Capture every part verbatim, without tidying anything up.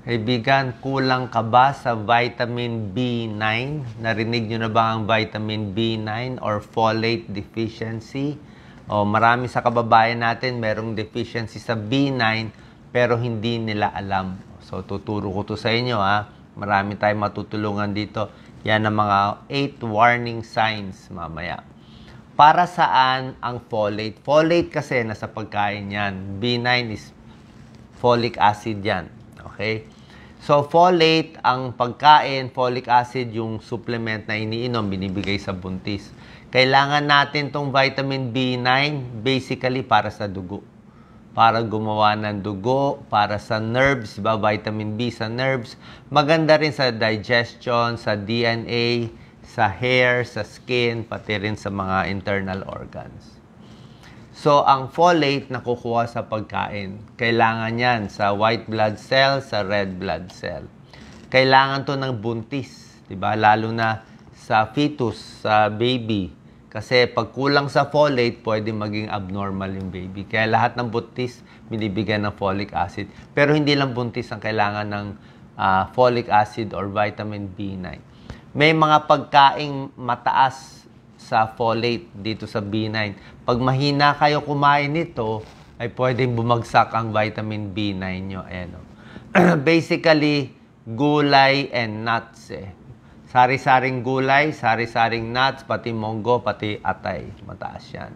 Kaibigan, kulang ka ba sa vitamin B nine? Narinig nyo na ba ang vitamin B nine or folate deficiency? O marami sa kababayan natin merong deficiency sa B nine pero hindi nila alam. So tuturo ko to sa inyo ha. Marami tayong matutulungan dito. Yan ang mga eight warning signs mamaya. Para saan ang folate? Folate kasi nasa pagkain yan. B nine is folic acid yan. Okay? So, folate, ang pagkain, folic acid, yung supplement na iniinom, binibigay sa buntis. Kailangan natin tong vitamin B nine, basically para sa dugo. Para gumawa ng dugo, para sa nerves, ba? Vitamin B sa nerves. Maganda rin sa digestion, sa D N A, sa hair, sa skin, pati rin sa mga internal organs. So, ang folate nakukuha sa pagkain. Kailangan yan sa white blood cell, sa red blood cell. Kailangan to ng buntis, diba? Lalo na sa fetus, sa baby. Kasi pag kulang sa folate, pwede maging abnormal yung baby. Kaya lahat ng buntis, binibigyan ng folic acid. Pero hindi lang buntis ang kailangan ng uh, folic acid or vitamin B nine. May mga pagkaing mataas sa folate dito sa B nine. Pag mahina kayo kumain nito, ay pwedeng bumagsak ang vitamin B nine nyo. Ayan, oh. Basically, gulay and nuts. Eh. Sari-saring gulay, sari-saring nuts, pati monggo, pati atay. Mataas yan.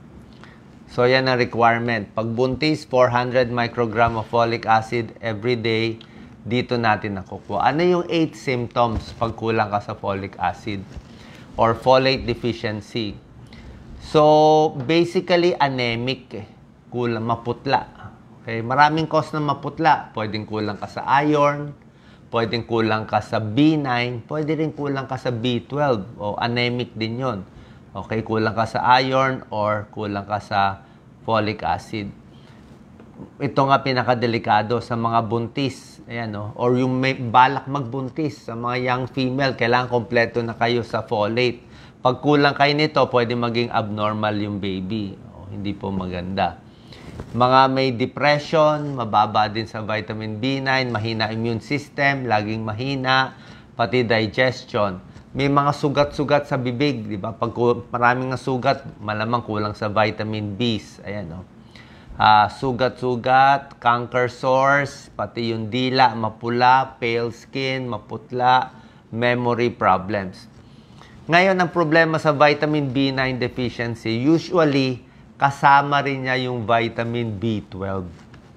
So, yan ang requirement. Pag buntis, four hundred microgram of folic acid every day, dito natin nakukuha. Ano yung eight symptoms pag kulang ka sa folic acid or folate deficiency? So, basically, anemic. Eh. Kulang, maputla. Okay? Maraming cause ng maputla. Pwedeng kulang ka sa iron, pwedeng kulang ka sa B nine, pwede rin kulang ka sa B twelve. O anemic din yon. Okay? Kulang ka sa iron or kulang ka sa folic acid. Ito nga pinakadelikado sa mga buntis. Ayan, no? Or yung may balak magbuntis sa mga young female, kailangan kompleto na kayo sa folate. Pag kulang kayo nito, pwede maging abnormal yung baby. O, hindi po maganda. Mga may depression, mababa din sa vitamin B nine, mahina immune system, laging mahina, pati digestion. May mga sugat-sugat sa bibig, di ba? Pag maraming na sugat, malamang kulang sa vitamin B's. Ayan, no? Uh, sugat-sugat, canker sores, pati yung dila, mapula, pale skin, maputla, memory problems. Ngayon, ang problema sa vitamin B nine deficiency, usually, kasama rin niya yung vitamin B twelve.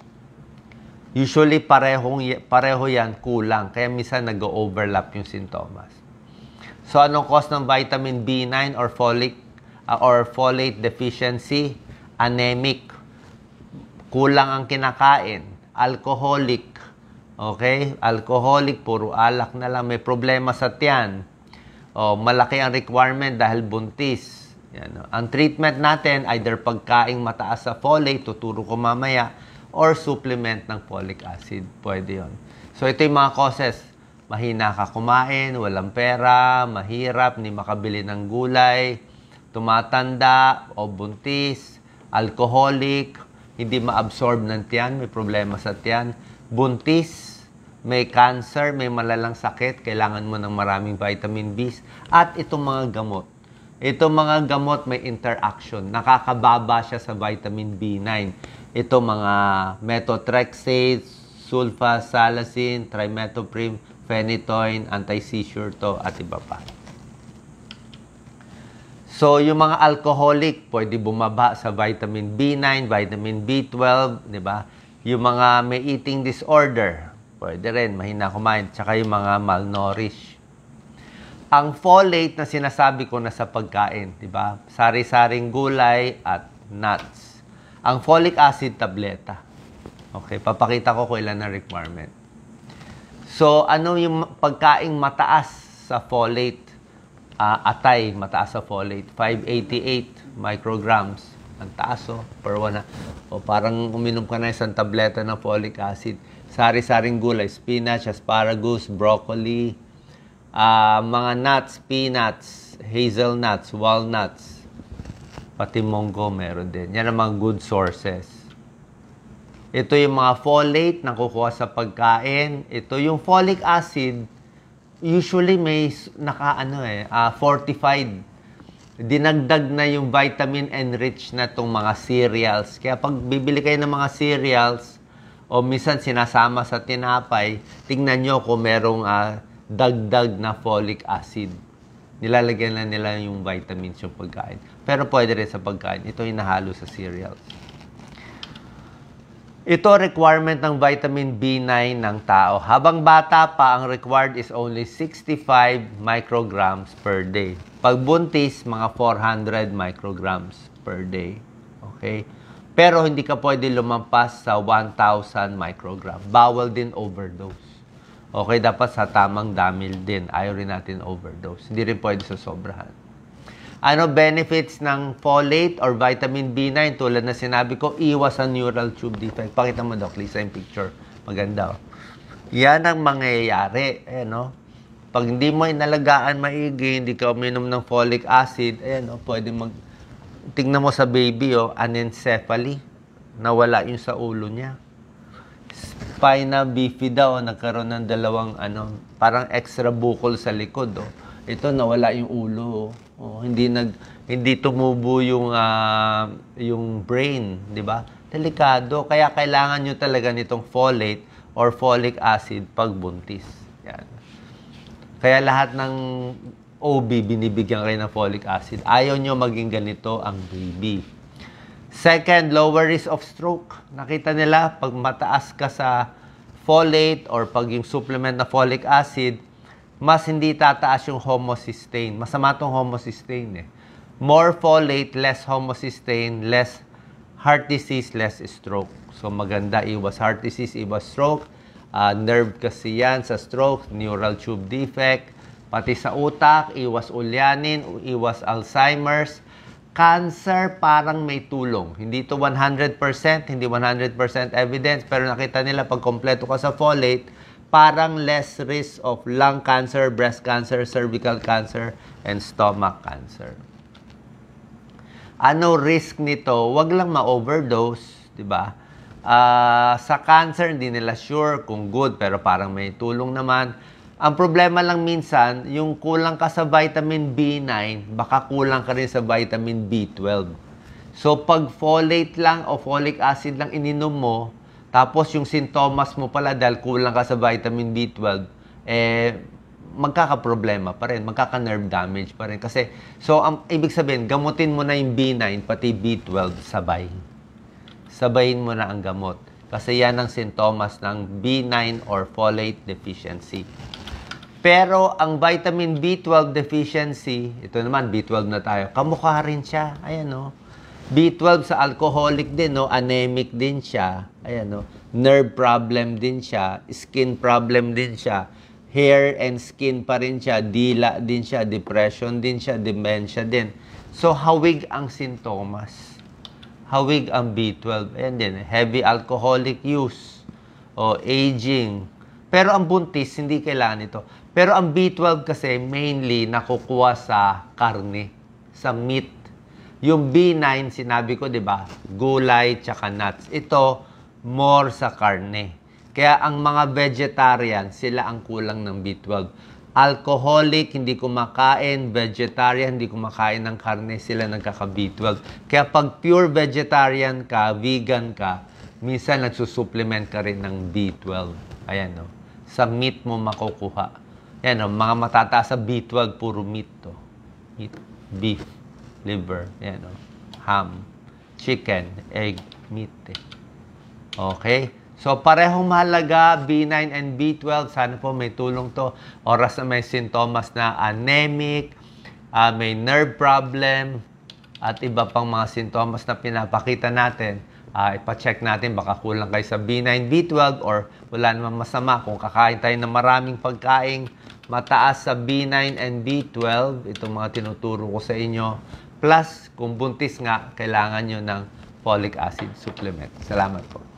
Usually, parehong, pareho yan, kulang. Kaya minsan nag-overlap yung sintomas. So, anong cause ng vitamin B nine or folic uh, or folate deficiency? Anemic. Kulang ang kinakain. Alcoholic. Okay? Alcoholic, puro alak na lang. May problema sa tiyan. O, malaki ang requirement dahil buntis. Yan, no? Ang treatment natin, either pagkaing mataas sa folate, tuturo ko mamaya, or supplement ng folic acid. Pwede yon. So, ito yung mga causes. Mahina ka kumain, walang pera, mahirap, hindi makabili ng gulay, tumatanda, o buntis, alcoholic, hindi ma-absorb ng tiyan, may problema sa tiyan. Buntis, may cancer, may malalang sakit, kailangan mo ng maraming vitamin B's. At itong mga gamot. Itong mga gamot may interaction. Nakakababa siya sa vitamin B nine. Ito mga methotrexate, sulfasalazine, trimethoprim, phenytoin, anti-seizure to, at iba pa. So, yung mga alcoholic, pwede bumaba sa vitamin B nine, vitamin B twelve, di ba? Yung mga may eating disorder, pwede rin, mahina kumain. Tsaka yung mga malnourished. Ang folate na sinasabi ko na sa pagkain, di ba? Sari-saring gulay at nuts. Ang folic acid tableta. Okay, papakita ko kung ilan na requirement. So, ano yung pagkaing mataas sa folate? Uh, atay, mataas sa folate. five eighty-eight micrograms. Ang taas, oh, per one. O parang uminom ka na isang tableta ng folic acid. Sari-saring gulay, spinach, asparagus, broccoli, uh, mga nuts, peanuts, hazelnuts, walnuts, pati monggo meron din. Yan ang mga good sources. Ito yung mga folate na kukuha sa pagkain. Ito yung folic acid, usually may naka ano eh, uh, fortified. Dinagdag na yung vitamin enriched na itong mga cereals. Kaya pag bibili kayo ng mga cereals, o minsan sinasama sa tinapay, tingnan nyo kung merong uh, dagdag na folic acid. Nilalagyan na nila yung vitamins yung pagkain. Pero pwede rin sa pagkain. Ito yung nahalo sa cereals. Ito requirement ng vitamin B nine ng tao. Habang bata pa, ang required is only sixty-five micrograms per day. Pag buntis, mga four hundred micrograms per day. Okay? Pero hindi ka pwede lumampas sa one thousand microgram. Bawal din overdose. Okay, dapat sa tamang dami din. Ayaw rin natin overdose. Hindi rin pwede sa sobrahan. Ano benefits ng folate or vitamin B nine? Tulad na sinabi ko, iwas ang neural tube defect. Pakita mo, Doc Lisa, yung picture. Maganda, oh. Yan ang mangyayari. Ayan, oh. Pag hindi mo inalagaan maigi, hindi ka uminom ng folic acid, ayan, oh, pwede mag... Tingnan mo sa baby, oh, anencephaly. Nawala yung sa ulo niya. Spina bifida, oh, nagkaroon ng dalawang, ano, parang extra buccal sa likod, oh. Ito, nawala yung ulo, oh. Oh, hindi nag hindi tumubo yung uh, yung brain, di ba? Delikado, kaya kailangan niyo talaga nitong folate or folic acid pag buntis. Yan. Kaya lahat ng O B binibigyan kayo ng folic acid. Ayaw niyo maging ganito ang baby. Second, lower risk of stroke. Nakita nila pag mataas ka sa folate or pag yung supplement na folic acid, mas hindi tataas yung homocysteine. Masama itong homocysteine eh. More folate, less homocysteine, less heart disease, less stroke. So maganda, iwas heart disease, iwas stroke. Uh, nerve kasi yan sa stroke, neural tube defect. Pati sa utak, iwas ulyanin, iwas Alzheimer's. Cancer, parang may tulong. Hindi to one hundred percent, hindi one hundred percent evidence, pero nakita nila pag kompleto ka sa folate, parang less risk of lung cancer, breast cancer, cervical cancer, and stomach cancer. Ano risk nito? Huwag lang ma-overdose, di ba? Uh, sa cancer, hindi nila sure kung good, pero parang may tulong naman. Ang problema lang minsan, yung kulang ka sa vitamin B nine, baka kulang ka rin sa vitamin B twelve. So, pag folate lang o folic acid lang ininom mo, tapos yung sintomas mo pala dahil kulang ka sa vitamin B twelve, eh, magkakaproblema pa rin, magkaka-nerve damage pa rin. Kasi, so, ang ibig sabihin, gamutin mo na yung B nine, pati B twelve, sabay. Sabayin mo na ang gamot. Kasi yan ang sintomas ng B nine or folate deficiency. Pero, ang vitamin B twelve deficiency, ito naman, B twelve na tayo, kamukha rin siya. Ayan, no? B twelve sa alcoholic din, no? Anemic din siya. Ayan, no? Nerve problem din siya. Skin problem din siya. Hair and skin pa rin siya. Dila din siya. Depression din siya. Dementia din. So, hawig ang sintomas. Hawig ang B twelve. Ayan din. Heavy alcoholic use. O aging. Pero ang buntis, hindi kailangan ito. Pero ang B twelve kasi mainly nakukuha sa karne. Sa meat. Yung B nine, sinabi ko, di ba? Gulay, tsaka nuts. Ito, more sa karne. Kaya ang mga vegetarian, sila ang kulang ng B twelve. Alcoholic, hindi kumakain. Vegetarian, hindi kumakain ng karne. Sila nagkaka-B twelve. Kaya pag pure vegetarian ka, vegan ka, minsan nagsusupplement ka rin ng B twelve. Ayan, no? Sa meat mo makukuha. Ayan, no? Mga matataas sa B twelve, puro meat to. Meat, beef, liver, yan, oh. Ham, chicken, egg, meat. Eh. Okay? So, parehong mahalaga, B nine and B twelve. Sana po may tulong to. Oras na may sintomas na anemic, uh, may nerve problem, at iba pang mga sintomas na pinapakita natin, uh, ipacheck natin, baka kulang kayo sa B nine, B twelve, or wala namang masama kung kakain tayo ng maraming pagkain mataas sa B nine and B twelve. Itong mga tinuturo ko sa inyo. Plus, kung buntis nga, kailangan nyo ng folic acid supplement. Salamat po.